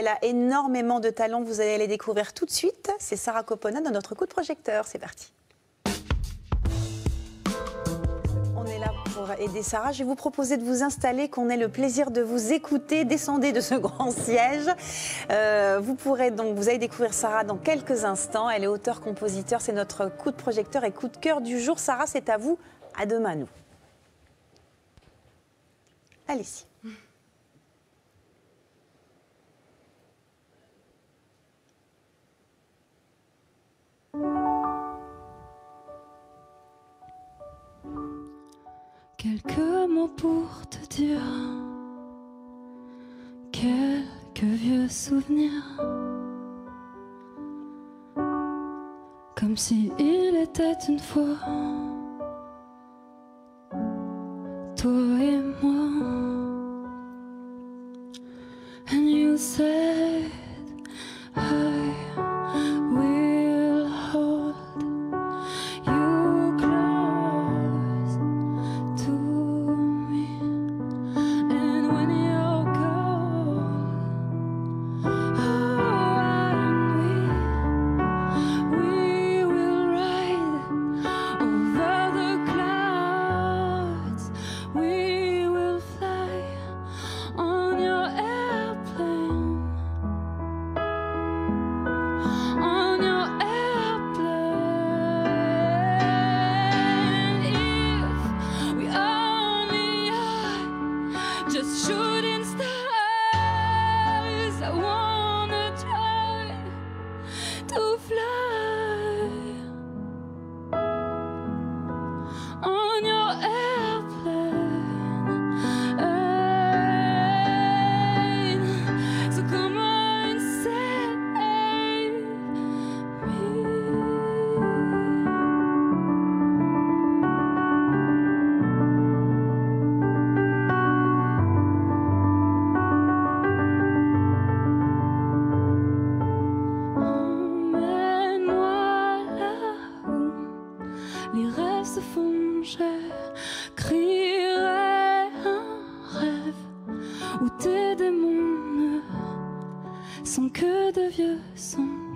Elle a énormément de talent, vous allez les découvrir tout de suite. C'est Sarah Copona dans notre coup de projecteur. C'est parti. On est là pour aider Sarah. Je vais vous proposer de vous installer, qu'on ait le plaisir de vous écouter. Descendez de ce grand siège. Vous allez découvrir Sarah dans quelques instants. Elle est auteure-compositeur. C'est notre coup de projecteur et coup de cœur du jour. Sarah, c'est à vous. À demain, nous. Allez-y. Quelques mots pour te dire, quelques vieux souvenirs, comme si il était une fois toi et moi. And you said I will hold you close to me, and when you're gone, we will ride over the clouds. We will fly on your airplane, on your airplane. If we only are just shooting stars, I wanna try to fly on your airplane. So come on, save me. Emmène-moi là où les rêves se font, je crierai un rêve où tes démons ne sont que de vieux sons.